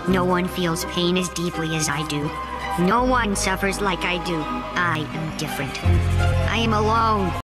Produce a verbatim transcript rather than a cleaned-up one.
No one feels pain as deeply as I do. No one suffers like I do. I am different. I am alone.